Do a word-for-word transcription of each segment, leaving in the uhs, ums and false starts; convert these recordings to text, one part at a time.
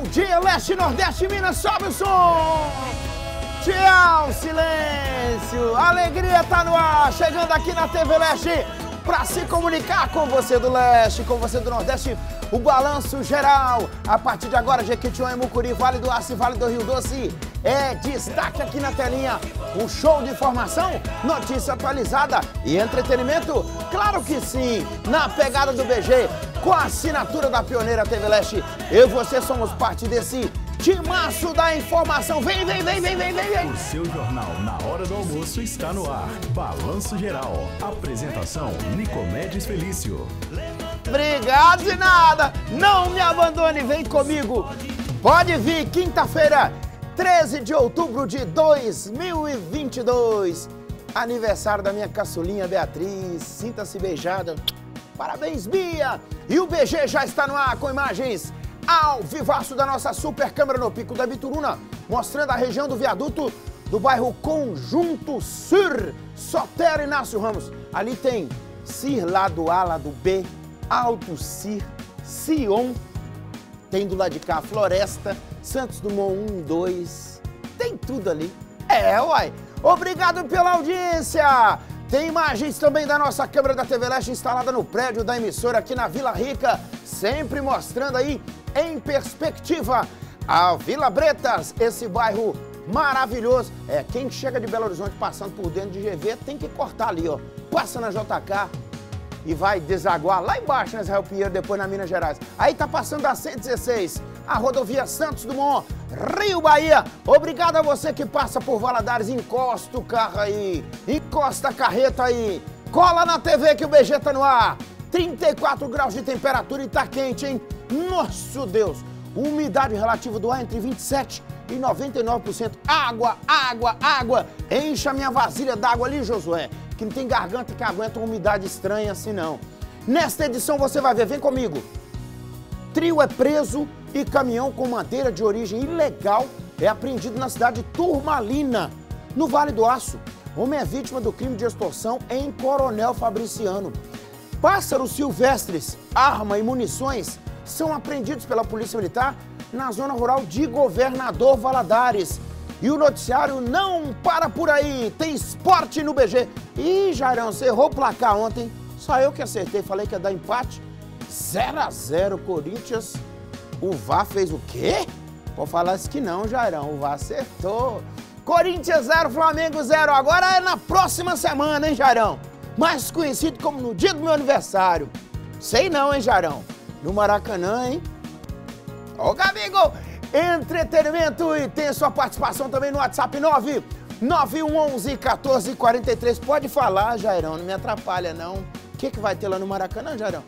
dia, Leste, Nordeste, Minas, sobe o som! Tchau, silêncio! A alegria tá no ar, chegando aqui na T V Leste para se comunicar com você do Leste, com você do Nordeste, o balanço geral. A partir de agora, Jequitinhonha, Mucuri, Vale do Aço e Vale do Rio Doce é destaque aqui na telinha. Um show de informação, notícia atualizada e entretenimento? Claro que sim, na pegada do B G, com a assinatura da pioneira T V Leste. Eu e você somos parte desse timaço da informação. Vem, vem, vem, vem, vem, vem, vem. O seu jornal na hora do almoço está no ar. Balanço Geral. Apresentação, Nicomedes Felício. Obrigado de nada. Não me abandone, vem comigo. Pode vir, quinta-feira, treze de outubro de dois mil e vinte e dois. Aniversário da minha caçulinha Beatriz. Sinta-se beijada. Parabéns, Bia. E o B G já está no ar com imagens ao vivaço da nossa super câmera no Pico da Bituruna, mostrando a região do viaduto do bairro Conjunto Sur, Sotero Inácio Ramos. Ali tem Cir lado A, lado B, Alto Cir, Sion, tem do lado de cá Floresta, Santos Dumont um, dois, tem tudo ali. É, uai. Obrigado pela audiência. Tem imagens também da nossa câmera da T V Leste instalada no prédio da emissora aqui na Vila Rica, sempre mostrando aí em perspectiva a Vila Bretas, esse bairro maravilhoso. É, quem chega de Belo Horizonte passando por dentro de G V tem que cortar ali, ó. Passa na J K e vai desaguar lá embaixo na Israel Pinheiro, depois na Minas Gerais. Aí tá passando a cento e dezesseis, a rodovia Santos Dumont, Rio Bahia. Obrigado a você que passa por Valadares, encosta o carro aí, encosta a carreta aí, cola na T V que o B G tá no ar. trinta e quatro graus de temperatura e tá quente, hein? Nosso Deus! Umidade relativa do ar entre vinte e sete e noventa e nove por cento. Água, água, água! Encha a minha vasilha d'água ali, Josué, que não tem garganta que aguenta uma umidade estranha assim, não. Nesta edição você vai ver, vem comigo. Trio é preso e caminhão com madeira de origem ilegal é apreendido na cidade de Turmalina, no Vale do Aço. Homem é vítima do crime de extorsão em Coronel Fabriciano. Pássaros silvestres, arma e munições são apreendidos pela Polícia Militar na zona rural de Governador Valadares. E o noticiário não para por aí, tem esporte no B G. Ih, Jairão, você errou o placar ontem. Só eu que acertei, falei que ia dar empate. zero a zero Corinthians. O V A R fez o quê? Vou falar isso que não, Jairão, o V A R acertou. Corinthians zero, Flamengo zero. Agora é na próxima semana, hein, Jairão? Mais conhecido como no dia do meu aniversário. Sei não, hein, Jairão? No Maracanã, hein? Ô, Gabigol! Entretenimento e tem sua participação também no WhatsApp nove nove um um um, quatorze quarenta e três. Pode falar, Jairão, não me atrapalha, não. O que, que vai ter lá no Maracanã, Jairão?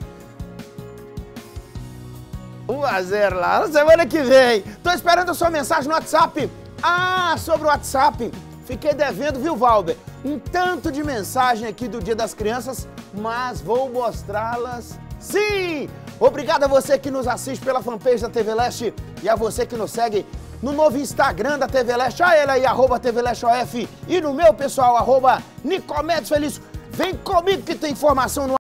um a zero lá, na semana que vem. Tô esperando a sua mensagem no WhatsApp. Ah, sobre o WhatsApp. Fiquei devendo, viu, Valber? Um tanto de mensagem aqui do Dia das Crianças, mas vou mostrá-las sim! Obrigado a você que nos assiste pela fanpage da T V Leste e a você que nos segue no novo Instagram da T V Leste, a ele aí, arroba T V Leste O F, e no meu pessoal, arroba Nicomedes Felício. Vem comigo que tem informação no